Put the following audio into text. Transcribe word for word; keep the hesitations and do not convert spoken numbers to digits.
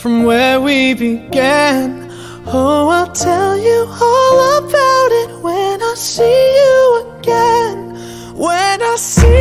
from where we began. Oh, I'll tell you all about it when I see you again. When I see